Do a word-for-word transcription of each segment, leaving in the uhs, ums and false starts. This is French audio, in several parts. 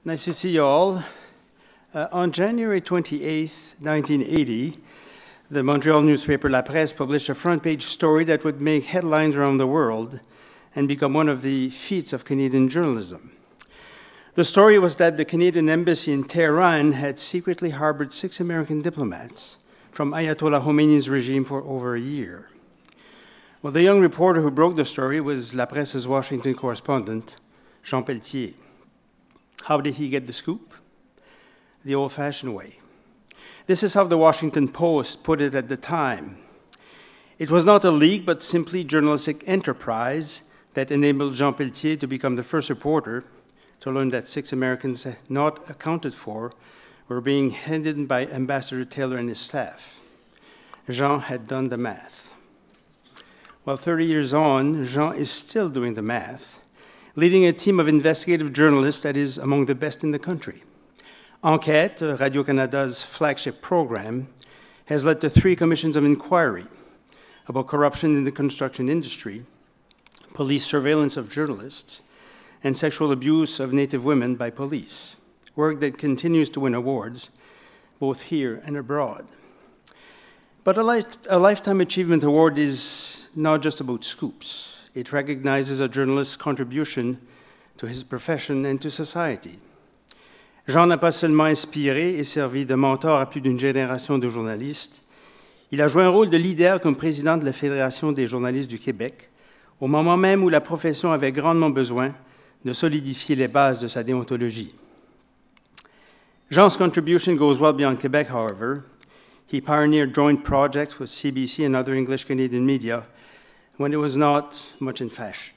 Nice to see you all. Uh, on January twenty-eighth, nineteen eighty, the Montreal newspaper La Presse published a front-page story that would make headlines around the world and become one of the feats of Canadian journalism. The story was that the Canadian embassy in Tehran had secretly harbored six American diplomats from Ayatollah Khomeini's regime for over a year. Well, the young reporter who broke the story was La Presse's Washington correspondent, Jean Pelletier. How did he get the scoop? The old-fashioned way. This is how the Washington Post put it at the time. It was not a leak, but simply journalistic enterprise that enabled Jean Pelletier to become the first reporter to learn that six Americans not accounted for were being handed by Ambassador Taylor and his staff. Jean had done the math. Well, thirty years on, Jean is still doing the math, leading a team of investigative journalists that is among the best in the country. Enquête, Radio-Canada's flagship program, has led to three commissions of inquiry about corruption in the construction industry, police surveillance of journalists, and sexual abuse of Native women by police, work that continues to win awards, both here and abroad. But a, life, a Lifetime Achievement Award is not just about scoops. It recognizes a journalist's contribution to his profession and to society. Jean n'a pas seulement inspiré et servi de mentor à plus d'une génération de journalistes, il a joué un rôle de leader comme président de la Fédération des journalistes du Québec, au moment même où la profession avait grandement besoin de solidifier les bases de sa déontologie. Jean's contribution goes well beyond Quebec, however. He pioneered joint projects with C B C and other English-Canadian media when it was not much in fashion.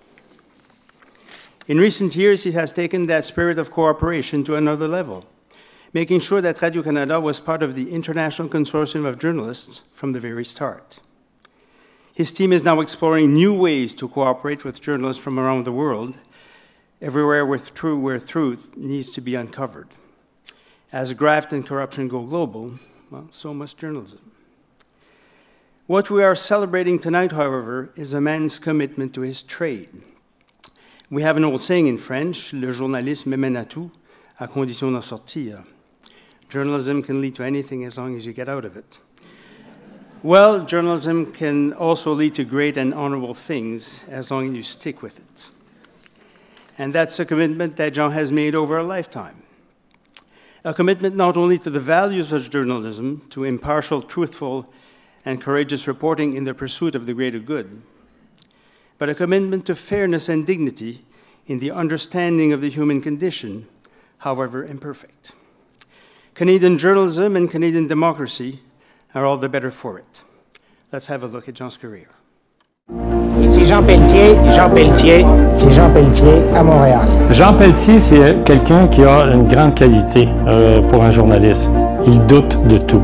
In recent years, he has taken that spirit of cooperation to another level, making sure that Radio-Canada was part of the international consortium of journalists from the very start. His team is now exploring new ways to cooperate with journalists from around the world, everywhere where, through, where truth needs to be uncovered. As graft and corruption go global, well, so must journalism. What we are celebrating tonight, however, is a man's commitment to his trade. We have an old saying in French, le journalisme mène à tout, à condition d'en sortir. Journalism can lead to anything as long as you get out of it. Well, journalism can also lead to great and honorable things as long as you stick with it. And that's a commitment that Jean has made over a lifetime. A commitment not only to the values of journalism, to impartial, truthful, and courageous reporting in the pursuit of the greater good, but a commitment to fairness and dignity in the understanding of the human condition, however imperfect. Canadian journalism and Canadian democracy are all the better for it. Let's have a look at Jean's career. Ici Jean Pelletier, Jean Pelletier. C'est Jean Pelletier à Montréal. Jean Pelletier, c'est quelqu'un qui a une grande qualité euh, pour un journaliste. Il doute de tout.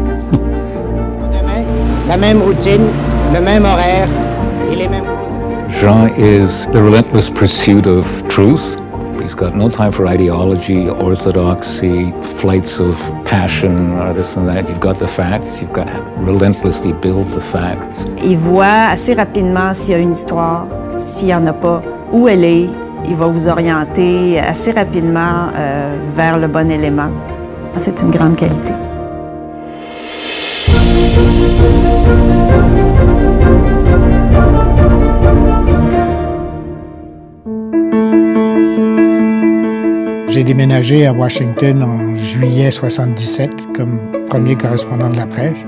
La même routine, le même horaire et les mêmes causes. Jean is the relentless pursuit of truth. He's got no time for ideology, orthodoxy, flights of passion, or this and that. You've got the facts. You've got to relentlessly build the facts. Il voit assez rapidement s'il y a une histoire, s'il n'y en a pas, où elle est. Il va vous orienter assez rapidement euh, vers le bon élément. C'est une grande qualité. J'ai déménagé à Washington en juillet soixante-dix-sept comme premier correspondant de la presse.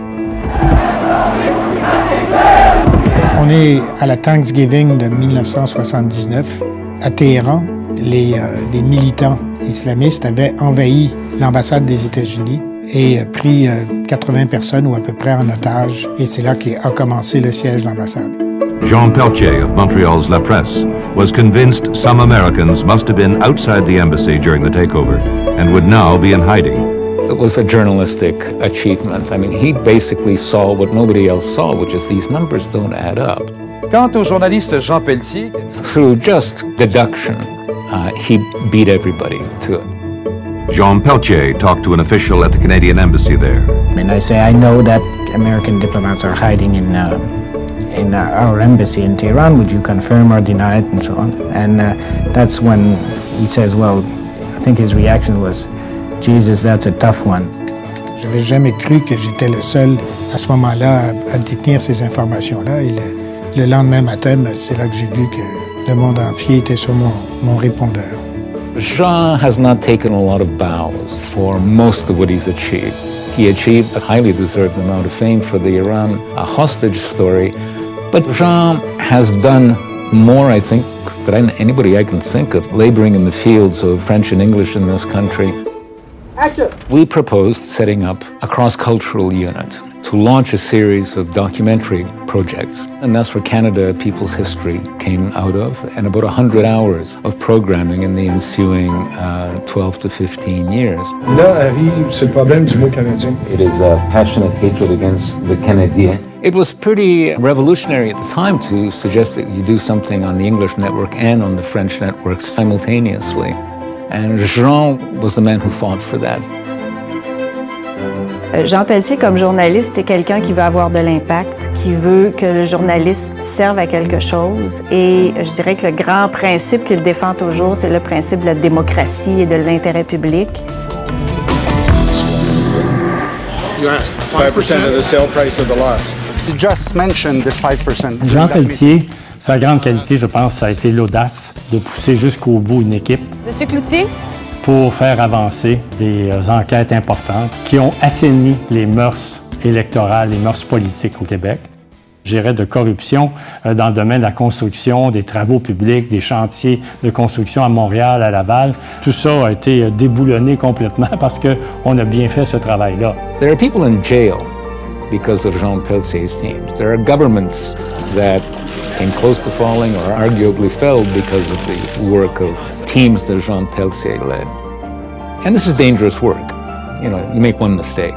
On est à la Thanksgiving de mille neuf cent soixante-dix-neuf. À Téhéran, les, euh, des militants islamistes avaient envahi l'ambassade des États-Unis et pris euh, quatre-vingts personnes ou à peu près en otage. Et c'est là qu'a commencé le siège de l'ambassade. Jean Pelletier of Montreal's La Presse was convinced some Americans must have been outside the embassy during the takeover and would now be in hiding. It was a journalistic achievement. I mean, he basically saw what nobody else saw, which is these numbers don't add up. Quant au journaliste Jean Pelletier, through just deduction, uh, he beat everybody to it. Jean Pelletier talked to an official at the Canadian embassy there. And I say, I know that American diplomats are hiding in uh, in our embassy in Tehran. Would you confirm or deny it, and so on? And uh, that's when he says, well, I think his reaction was, Jesus, that's a tough one. Je n'avais jamais cru que j'étais le seul à ce moment-là à, à détenir ces informations-là. Et le, le lendemain matin, c'est là que j'ai vu que le monde entier était sur mon, mon répondeur. Jean has not taken a lot of bows for most of what he's achieved. He achieved a highly deserved amount of fame for the Iran hostage story, but Jean has done more, I think, than anybody I can think of, laboring in the fields of French and English in this country. Action! We proposed setting up a cross-cultural unit to launch a series of documentary projects. And that's where Canada People's History came out of, and about one hundred hours of programming in the ensuing uh, twelve to fifteen years. Là arrive ce problème du mot canadien. It is a passionate hatred against the Canadiens. It was pretty revolutionary at the time to suggest that you do something on the English network and on the French network simultaneously. And Jean was the man who fought for that. Jean Pelletier, comme journaliste, c'est quelqu'un qui veut avoir de l'impact, qui veut que le journalisme serve à quelque chose. Et je dirais que le grand principe qu'il défend toujours, c'est le principe de la démocratie et de l'intérêt public. You asked five percent of the sale price of the lots. You just mentioned this five percent. Jean Pelletier, sa grande qualité, je pense, ça a été l'audace de pousser jusqu'au bout une équipe. Monsieur Cloutier? Pour faire avancer des enquêtes importantes qui ont assaini les mœurs électorales, les mœurs politiques au Québec. J'irais de corruption dans le domaine de la construction, des travaux publics, des chantiers de construction à Montréal, à Laval. Tout ça a été déboulonné complètement parce qu'on a bien fait ce travail-là. There are people in jail because of Jean Pelletier's teams. There are governments that came close to falling or arguably fell because of the work of teams that Jean Pelletier led. And this is dangerous work. You know, you make one mistake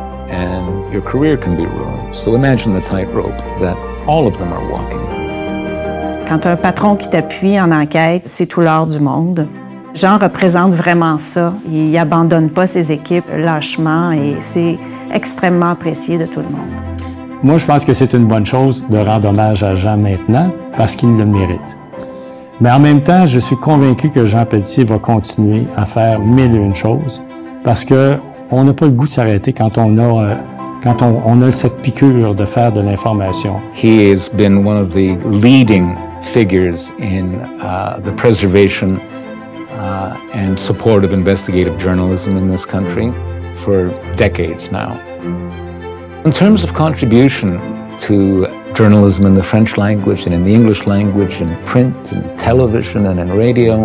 and your career can be ruined. So imagine the tightrope that all of them are walking. Quand un patron qui t'appuie en enquête, c'est tout l'or du monde. Jean représente vraiment ça. Il n'abandonne pas ses équipes lâchement et c'est extrêmement apprécié de tout le monde. Moi, je pense que c'est une bonne chose de rendre hommage à Jean maintenant parce qu'il le mérite. Mais en même temps, je suis convaincu que Jean Pelletier va continuer à faire mille et une choses parce qu'on n'a pas le goût de s'arrêter quand on a, euh, quand on, on a cette piqûre de faire de l'information. He has been one of the leading figures in uh, the preservation uh, and support of investigative journalism in this country for decades now. In terms of contribution to journalism in the French language and in the English language, in print and television and in radio,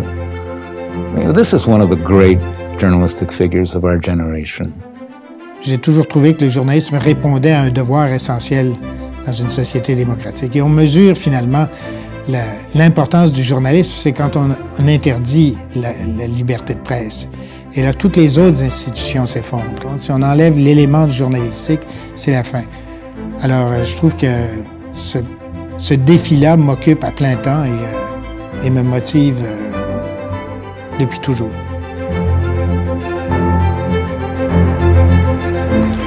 you know, this is one of the great journalistic figures of our generation. J'ai toujours trouvé que le journalisme répondait à un devoir essentiel dans une société démocratique. Et on mesure finalement l'importance du journalisme, c'est quand on, on interdit la, la liberté de presse. Et là, toutes les autres institutions s'effondrent. Si on enlève l'élément du journalistique, c'est la fin. Alors, je trouve que ce, ce défi-là m'occupe à plein temps et, euh, et me motive euh, depuis toujours.